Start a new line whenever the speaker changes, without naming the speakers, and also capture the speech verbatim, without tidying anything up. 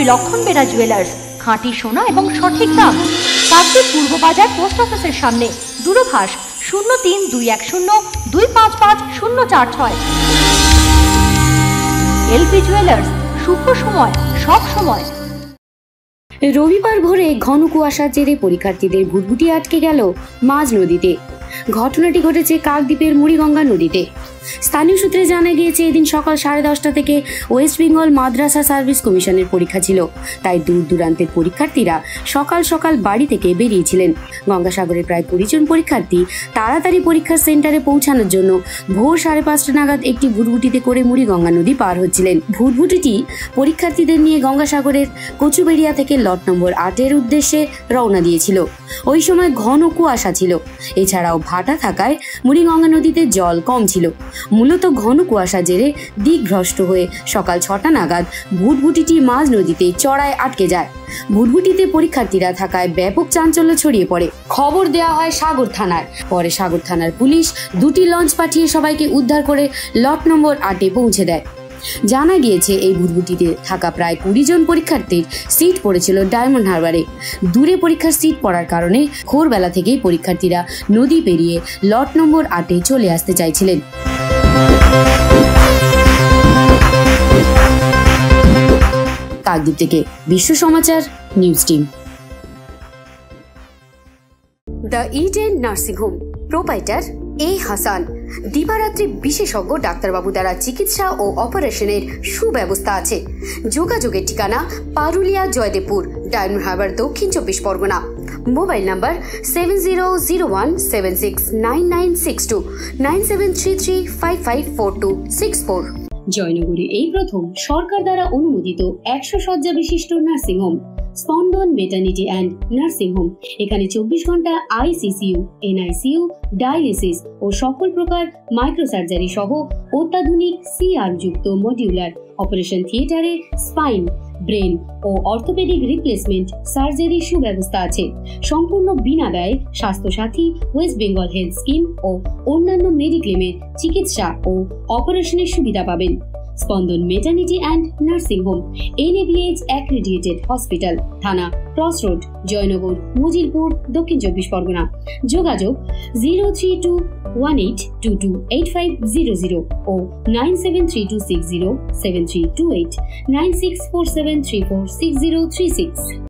লক্ষণ বেরা জুয়েলার্স, খাঁটি সোনা এবং সঠিক দাম। কাকদ্বীপ পূর্ব বাজার পোস্ট অফিসের সামনে, দূরভাষ শূন্য তিন দুই এক শূন্য দুই পাঁচ পাঁচ শূন্য চার ছয়। এলপি জুয়েলার্স, শুভ সময় সব সময়।
রবিবার ভোরে ঘন কুয়াশার জেরে পরীক্ষার্থীদের ভুটভুটি আটকে গেল মাঝ নদীতে। ঘটনাটি ঘটেছে কাকদ্বীপের মুড়িগঙ্গা নদীতে। স্থানীয় সূত্রে জানা গিয়েছে, এদিন সকাল সাড়ে দশটা থেকে ওয়েস্ট বেঙ্গল মাদ্রাসা সার্ভিস কমিশনের পরীক্ষা ছিল। তাই দূর দূরান্তের পরীক্ষার্থীরা সকাল সকাল বাড়ি থেকে বেরিয়েছিলেন। গঙ্গাসাগরের প্রায় কুড়ি জন পরীক্ষার্থী তাড়াতাড়ি পরীক্ষার সেন্টারে পৌঁছানোর জন্য ভোর সাড়ে পাঁচটা নাগাদ একটি ভুটভুটিতে করে মুড়িগঙ্গা নদী পার হচ্ছিলেন। ভুটভুটিটি পরীক্ষার্থীদের নিয়ে গঙ্গাসাগরের কচুবেড়িয়া থেকে লট নম্বর আটের উদ্দেশ্যে রওনা দিয়েছিল। ওই সময় ঘন কুয়াশা ছিল। এছাড়াও ভাটা থাকায় মুড়িগঙ্গা নদীতে জল কম ছিল। মূলত ঘন কুয়াশা জেরে দিকভ্রষ্ট হয়ে সকাল ছটা নাগাদ ভুটভুটিটি মাঝ নদীতে চড়ায় আটকে যায়। ভুটভুটিতে পরীক্ষার্থীরা থাকায় ব্যাপক চাঞ্চল্য ছড়িয়ে পড়ে। খবর দেওয়া হয় সাগর থানায়। পরে সাগর থানার পুলিশ দুটি লঞ্চ পাঠিয়ে সবাইকে উদ্ধার করে লট নম্বর আটে পৌঁছে দেয়। জানা গিয়েছে, এই ভুটভুটিতে থাকা প্রায় কুড়ি জন পরীক্ষার্থীর সিট পড়েছিল ডায়মন্ড হারবারে। দূরে পরীক্ষার সিট পড়ার কারণে ভোরবেলা থেকেই পরীক্ষার্থীরা নদী পেরিয়ে লট নম্বর আটে চলে আসতে চাইছিলেন। কাকদ্বীপ থেকে Biswa Samachar news team. The Eden nursing home, proprietor A Hasan. দিবারাত্রি বিশেষজ্ঞ ডাক্তারবাবু দ্বারা চিকিৎসা ও অপারেশনের সুব্যবস্থা আছে। যোগাযোগের ঠিকানা পারুলিয়া, জয়দেবপুর, ডায়মন্ড হারবার, দক্ষিণ চব্বিশ Pargana. Mobile number seven zero zero one seven six nine nine six two nine seven three three five five four two six four. জয়নগরে এই প্রথম সরকার দ্বারা অনুমোদিত একশো শয্যা বিশিষ্ট nursing home Spandan maternity and nursing home. এখানে চব্বিশ ঘন্টা আইসিসিইউ, এনআইসিইউ, ডায়ালিসিস ও সকল প্রকার মাইক্রোসার্জারি সহ অত্যাধুনিক সিআর যুক্ত মডিউলার অপারেশন থিয়েটারে স্পাইন, ব্রেন ও অর্থোপেডিক রিপ্লেসমেন্ট সার্জারি সুব্যবস্থা আছে। সম্পূর্ণ বিনা ব্যয় Swasthya Sathi, West Bengal health scheme ও অন্যান্য মেডিক্লেমের চিকিৎসা ও অপারেশনের সুবিধা পাবেন। Spandan maternity and nursing home, NABH accredited hospital, Thana cross road, Joynagar, Majilpur, দক্ষিণ চব্বিশ পরগনা। যোগাযোগ zero three two one eight two two eight five zero zero ও nine seven three two six zero seven three two eight nine six four seven three four six zero three six.